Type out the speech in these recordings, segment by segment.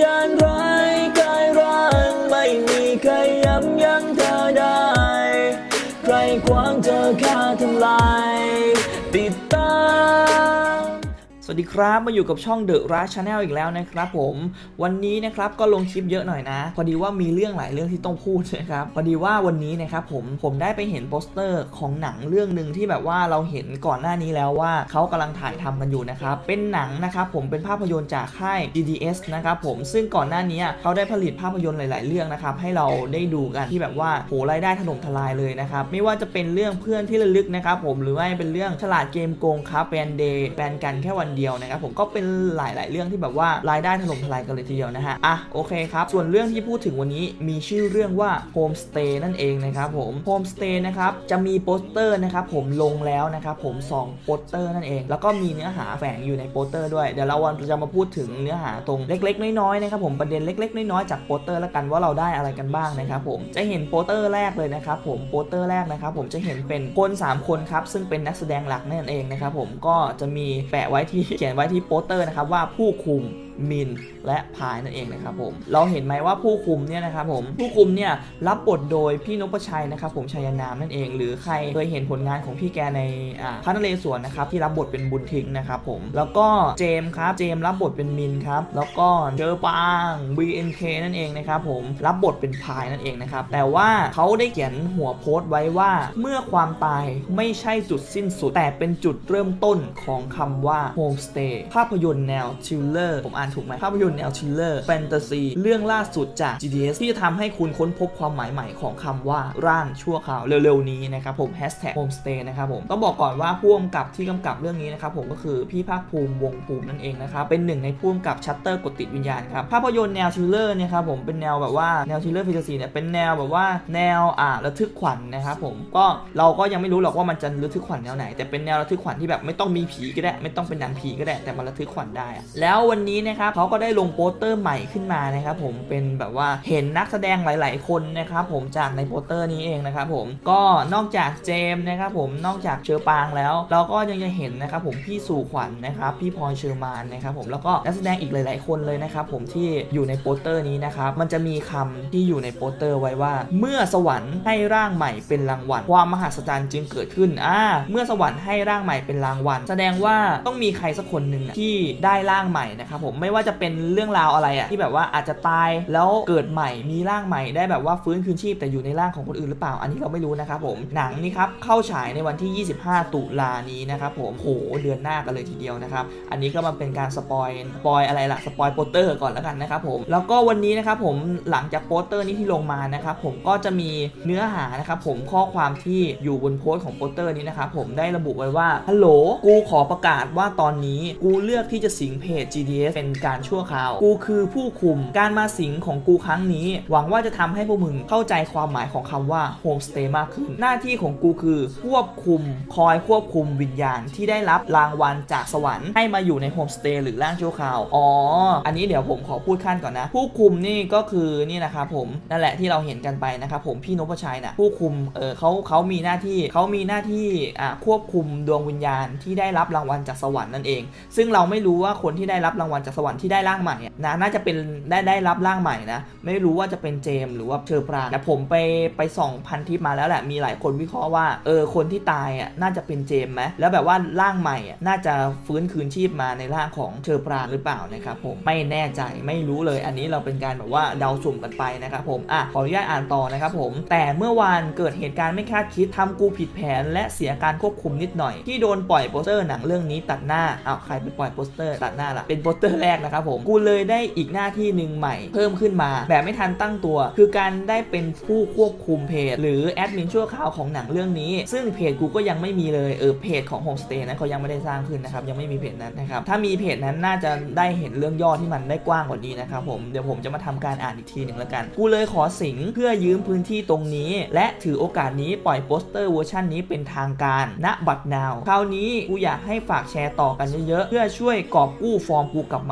ญาณร้ายกายร่างไม่มีใครยับยั้งเธอได้ใครขวางเธอฆ่าทำลายติดตามสวัสดีครับมาอยู่กับช่อง The Rush Channel อีกแล้วนะครับผมวันนี้นะครับก็ลงคลิปเยอะหน่อยนะพอดีว่ามีเรื่องหลายเรื่องที่ต้องพูดนะครับพอดีว่าวันนี้นะครับผมได้ไปเห็นโปสเตอร์ของหนังเรื่องหนึ่งที่แบบว่าเราเห็นก่อนหน้านี้แล้วว่าเขากำลังถ่ายทำกันอยู่นะครับเป็นหนังนะครับผมเป็นภาพยนตร์จากค่าย GDS นะครับผมซึ่งก่อนหน้านี้เขาได้ผลิตภาพยนตร์หลายๆเรื่องนะครับให้เราได้ดูกันที่แบบว่าโหรายได้ถล่มทลายเลยนะครับไม่ว่าจะเป็นเรื่องเพื่อนที่ระลึกนะครับผมหรือว่าเป็นเรื่องฉลาดเกมโกงครับแบนเดย์แบนกันแค่วันเดียวนะครับผมก็เป็นหลายๆเรื่องที่แบบว่ารายได้ถล่มทลายกันเลยทีเดียวนะฮะโอเคครับส่วนเรื่องที่พูดถึงวันนี้มีชื่อเรื่องว่า Homestay นั่นเองนะครับผม Homestay นะครับจะมีโปสเตอร์นะครับผมลงแล้วนะครับผม2โปสเตอร์นั่นเองแล้วก็มีเนื้อหาแฝงอยู่ในโปสเตอร์ด้วยเดี๋ยวเราจะมาพูดถึงเนื้อหาตรงเล็กๆน้อยๆนะครับผมประเด็นเล็กๆน้อยๆจากโปสเตอร์แล้วกันว่าเราได้อะไรกันบ้างนะครับผมจะเห็นโปสเตอร์แรกเลยนะครับผมโปสเตอร์แรกนะครับผมจะเห็นเป็นคน3คนครับซึ่งเป็นนักแสดงหลักนั่นเองนะครับผมก็จะมีแปะไว้ที่เขียนไว้ที่โปสเตอร์นะครับว่าผู้คุมมินและพายนั่นเองนะครับผมเราเห็นไหมว่าผู้คุมเนี่ยนะครับผมผู้คุมเนี่ยรับบทโดยพี่นพชัยนะครับผมชัยนามนั่นเองหรือใครเคยเห็นผลงานของพี่แกในพระนเรศวรนะครับที่รับบทเป็นบุญทิ้งนะครับผมแล้วก็เจมครับเจมรับบทเป็นมินครับแล้วก็เจอปาง BNK นั่นเองนะครับผมรับบทเป็นพายนั่นเองนะครับแต่ว่าเขาได้เขียนหัวโพสต์ไว้ว่าเมื่อความตายไม่ใช่จุดสิ้นสุดแต่เป็นจุดเริ่มต้นของคำว่า Homestay ภาพยนตร์แนวทริลเลอร์ผมอ่านถูกไหมภาพยนตร์แนวทริลเลอร์แฟนตาซีเรื่องล่าสุดจาก GDS ที่จะทำให้คุณค้นพบความหมายใหม่ของคำว่าร่างชั่วคราวเร็วๆนี้นะครับผม #homestay นะครับผมต้องบอกก่อนว่าผู้กำกับที่กำกับเรื่องนี้นะครับผมก็คือพี่ภาคภูมิวงภูมินั่นเองนะครับเป็นหนึ่งในผู้กำกับชัตเตอร์กดติดวิญญาณครับภาพยนตร์แนวทริลเลอร์เนี่ยครับผมเป็นแนวแบบว่าแนวทริลเลอร์แฟนตาซีเนี่ยเป็นแนวแบบว่าแนวระทึกขวัญ นะครับผมก็เราก็ยังไม่รู้หรอกว่ามันจะระทึกขวัญแนวไหนแต่เป็นแนวระทึกขวัญที่แบบไม่ต้องมีผีก็ได้ไม่ต้องเป็นหนังผีก็ได้แต่มันระทึกขวัญได้แล้ววันนี้นะครับเขาก็ได้ลงโปสเตอร์ใหม่ขึ้นมานะครับผมเป็นแบบว่าเห็นนักแสดงหลายๆคนนะครับผมจากในโปสเตอร์นี้เองนะครับผมก็นอกจากเจมส์นะครับผมนอกจากเชอปางแล้วเราก็ยังจะเห็นนะครับผมพี่สู่ขวัญนะครับพี่พลอยเชอร์มานนะครับผมแล้วก็นักแสดงอีกหลายๆคนเลยนะครับผมที่อยู่ในโปสเตอร์นี้นะครับมันจะมีคำที่อยู่ในโปสเตอร์ไว้ว่าเมื่อสวรรค์ให้ร่างใหม่เป็นรางวัลความมหัศจรรย์จึงเกิดขึ้นเมื่อสวรรค์ให้ร่างใหม่เป็นรางวัลแสดงว่าต้องมีใครสักคนหนึ่งที่ได้ร่างใหม่นะครับผมไม่ว่าจะเป็นเรื่องราวอะไรที่แบบว่าอาจจะตายแล้วเกิดใหม่มีร่างใหม่ได้แบบว่าฟื้นคืนชีพแต่อยู่ในร่างของคนอื่นหรือเปล่าอันนี้เราไม่รู้นะครับผมหนังนี้ครับเข้าฉายในวันที่25ตุลานี้นะครับผมโหเดือนหน้ากันเลยทีเดียวนะครับอันนี้ก็มาเป็นการสปอยอะไรล่ะสปอยโปสเตอร์ก่อนแล้วกันนะครับผมแล้วก็วันนี้นะครับผมหลังจากโปสเตอร์นี้ที่ลงมานะครับผมก็จะมีเนื้อหานะครับผมข้อความที่อยู่บนโพสต์ของโปสเตอร์นี้นะครับผมได้ระบุไว้ว่าฮัลโหลกูขอประกาศว่าตอนนี้กูเลือกที่จะสิงเพจ GDS เป็นการชั่วคราวกูคือผู้คุมการมาสิงของกูครั้งนี้หวังว่าจะทำให้พวกมึงเข้าใจความหมายของคำว่าโฮมสเตย์มากขึ้นหน้าที่ของกูคือควบคุมวิญญาณที่ได้รับรางวัลจากสวรรค์ให้มาอยู่ในโฮมสเตย์หรือร่างชั่วคราวอันนี้เดี๋ยวผมขอพูดขั้นก่อนนะผู้คุมนี่ก็คือนี่นะครับผมนั่นแหละที่เราเห็นกันไปนะครับผมพี่นพชัยนะผู้คุมเขามีหน้าที่ควบคุมดวงวิญญาณที่ได้รับรางวัลจากสวรรค์นั่นเองซึ่งเราไม่รู้ว่าคนที่ได้รับรางวัลจากสวรรค์ที่ได้ร่างใหม่นะน่าจะเป็นได้รับร่างใหม่นะไม่รู้ว่าจะเป็นเจมหรือว่าเชอปรางแต่ผมไปส่องพันทิปมาแล้วแหละมีหลายคนวิเคราะห์ว่าคนที่ตายน่าจะเป็นเจมไหมแล้วแบบว่าร่างใหม่น่าจะฟื้นคืนชีพมาในร่างของเชอปรางหรือเปล่านะครับผมไม่แน่ใจไม่รู้เลยอันนี้เราเป็นการแบบว่าเดาสุ่มกันไปนะครับผมขออนุญาตอ่านต่อนะครับผมแต่เมื่อวานเกิดเหตุการณ์ไม่คาดคิดทำกูผิดแผนและเสียการควบคุมนิดหน่อยที่โดนปล่อยโปสเตอร์หนังเรื่องนี้ตัดหน้าใครไปปล่อยโปสเตอร์ตัดหน้าล่ะเป็นโปสเตอร์แรกนะครับผมกูเลยได้อีกหน้าที่หนึ่งใหม่เพิ่มขึ้นมาแบบไม่ทันตั้งตัวคือการได้เป็นผู้ควบคุมเพจหรือแอดมินชั่วคราวของหนังเรื่องนี้ซึ่งเพจกูก็ยังไม่มีเลยเพจของ Homestay นั้นเขายังไม่ได้สร้างขึ้นนะครับยังไม่มีเพจนั้นนะครับถ้ามีเพจนั้นน่าจะได้เห็นเรื่องย่อที่มันได้กว้างกว่านี้นะครับผมเดี๋ยวผมจะมาทำการอ่านอีกทีหนึ่งแล้วกันกูเลยขอสิงเพื่อยืมพื้นที่ตรงนี้และถือโอกาสนี้ปล่อยโปสเตอร์เวอร์ชันนี้เป็นทางการณบัดนาวคราวนี้กูอยากให้ฝากแชร์ต่อกันเยอะๆเพื่อช่วยกอบกู้ฟอร์มกูกลับมา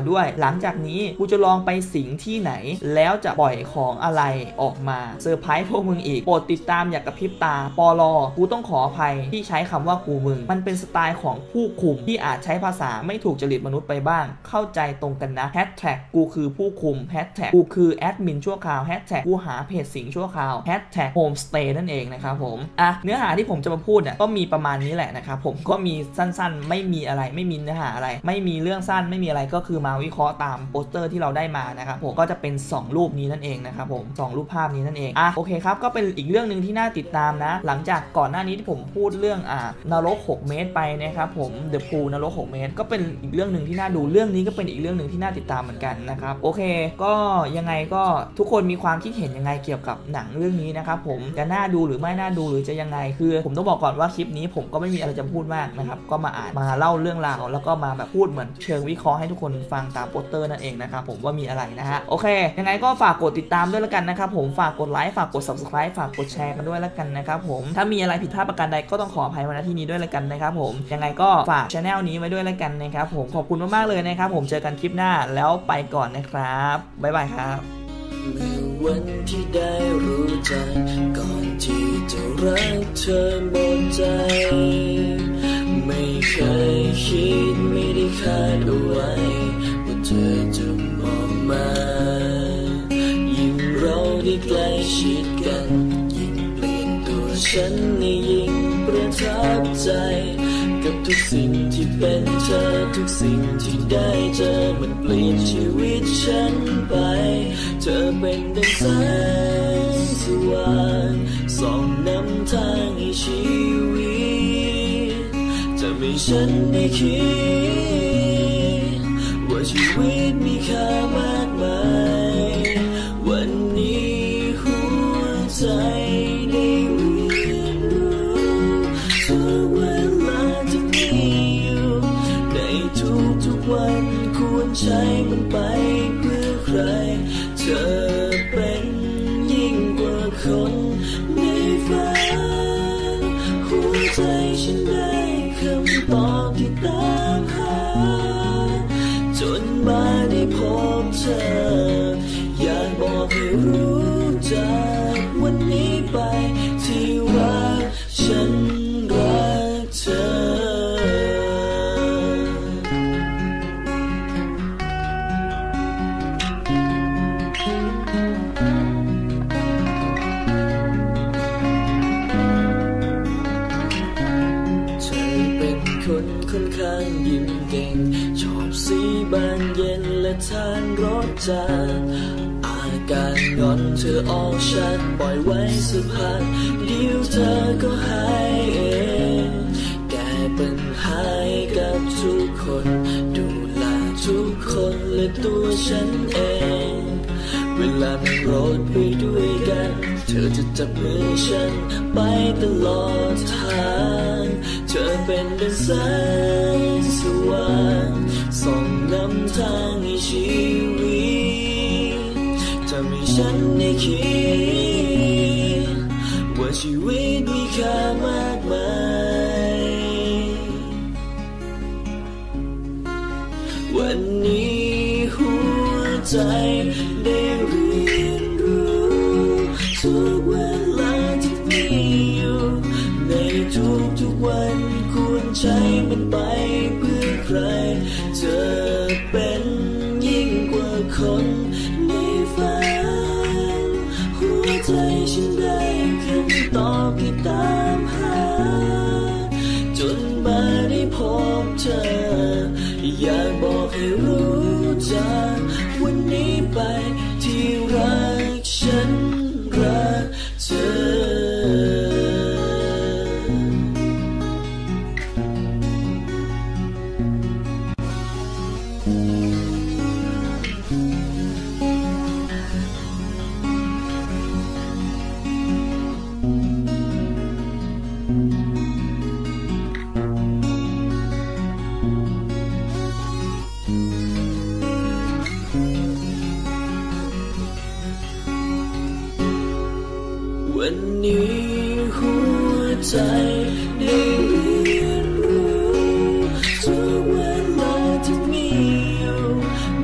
ด้วยหลังจากนี้กูจะลองไปสิงที่ไหนแล้วจะปล่อยของอะไรออกมาเซอร์ไพรส์พวกมึงอีกโปรดติดตามอย่ากระพริบตาปลอกูต้องขออภัยที่ใช้คำว่ากูมึงมันเป็นสไตล์ของผู้คุมที่อาจใช้ภาษาไม่ถูกจริตมนุษย์ไปบ้างเข้าใจตรงกันนะแฮชแท็กกูคือผู้คุมแฮชแท็กกูคือแอดมินชั่วคราวแฮชแท็กกูหาเพจสิงชั่วคราวแฮชแท็กโฮมสเตย์นั่นเองนะครับผมเนื้อหาที่ผมจะมาพูดเนี่ยก็มีประมาณนี้แหละนะครับผมก็มีสั้นๆไม่มีอะไรไม่มีเนื้อหาอะไรไม่มีเรื่องสั้นไม่มีอะไรก็คือมาวิเคราะห์ตามโปสเตอร์ที่เราได้มานะครับผมก็จะเป็น2รูปนี้นั่นเองนะครับผม2รูปภาพนี้นั่นเองโอเคครับก็เป็นอีกเรื่องนึงที่น่าติดตามนะหลังจากก่อนหน้านี้ที่ผมพูดเรื่องนรก6เมตรไปนะครับผม The Pool นรก6เมตรก็เป็นอีกเรื่องนึงที่น่าดูเรื่องนี้ก็เป็นอีกเรื่องนึงที่น่าติดตามเหมือนกันนะครับโอเคก็ยังไงก็ทุกคนมีความคิดเห็นยังไงเกี่ยวกับหนังเรื่องนี้นะครับผมจะน่าดูหรือไม่น่าดูหรือจะยังไงคือผมต้องบอกก่อนว่าคลิปนี้ผมก็ไม่มีอะไรจะพูดมากนะครับก็มาเล่าเรื่องราวแล้วก็มาแบบพูดเหมือนเชิงวิเคราะห์ให้ทุกคนฟังตามโปสเตอร์นั่นเองนะครับผมว่ามีอะไรนะฮะโอเคยังไงก็ฝากกดติดตามด้วยแล้วกันนะครับผมฝากกดไลค์ฝากกด Subscribe ฝากกดแชร์กันด้วยแล้วกันนะครับผมถ้ามีอะไรผิดพลาดประการใดก็ต้องขออภัยมาณที่นี้ด้วยแล้วกันนะครับผมยังไงก็ฝาก channel นี้ไว้ด้วยแล้วกันนะครับผมขอบคุณมากๆเลยนะครับผมเจอกันคลิปหน้าแล้วไปก่อนนะครับบ๊ายบายครับเมื่อวันที่ได้รู้ใจก่อนที่จะรักเธอหมดใจไม่เคยคิดไม่ได้คาดเอาไว้ว่าเธอจะมองมายิ่งเราได้ใกล้ชิดกันยิ่งเปลี่ยนตัวฉันให้ยิ่งประทับใจกับทุกสิ่งที่เป็นเธอทุกสิ่งที่ได้เจอมันเปลี่ยนชีวิตฉันไปเธอเป็นดังแสงสว่างส่องนำทางให้ชีวิตจะไม่ฉันได้คิดว่าชีวิตมีค่ามากมายวันนี้หัวใจได้เรียนรู้ทุกเวลาที่มีอยู่ในทุกวันควรใช้มันไปเพื่อใครเธอเป็นยิ่งกว่าคนในฝันหัวใจฉันได้คำตอบที่ตามหาจนมาได้พบเธออยากบอกให้รู้จากวันนี้ไปที่รักฉันรักเธอค่อนข้างยิ้มเก่งชอบสีบานเย็นและทานรสจัดอาการงอนเธอออกชัดปล่อยไว้สักพักเดี๋ยวเธอก็หายเองแก้ปัญหากับทุกคนดูแลทุกคนและตัวฉันเองเวลานั่งรถไปด้วยกันเธอจะจับมือฉันไปตลอดทางเธอเป็นดังแสงสว่างส่องนำทางให้ชีวิตทำให้ฉันได้คิดว่าชีวิตมีค่ามากมายวันนี้หัวใจได้เรียนรู้ทุกเวลาที่มีอยู่ในทุกวันควรใช้มันไปเพื่อใครเธอเป็นยิ่งกว่าคนในฝันหัวใจฉันได้คำตอบที่ตามหาจนมาได้พบเธออยากบอกให้รู้จากวันนี้ไปที่รักฉันรักเธอวันนี้หัวใจได้เรียนรู้ทุกเวลาที่มีอยู่ใน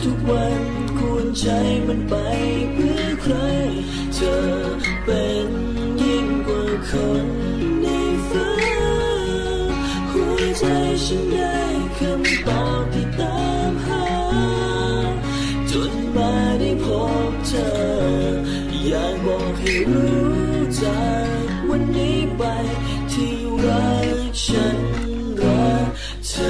ทุกวันควรใช้มันไปเพื่อใครเธอเป็นยิ่งกว่าคนในฝันหัวใจฉันได้คำตอบที่ตามหาจนมาได้พบเธออยากบอกให้รู้จากวันนี้ไปที่รักฉันรักเธอ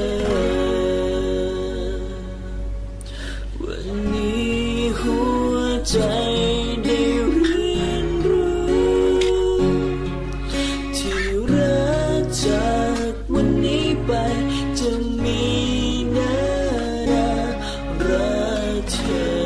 วันนี้หัวใจได้เรียนรู้ที่รักจากวันนี้ไปจะมีน่ารักเธอ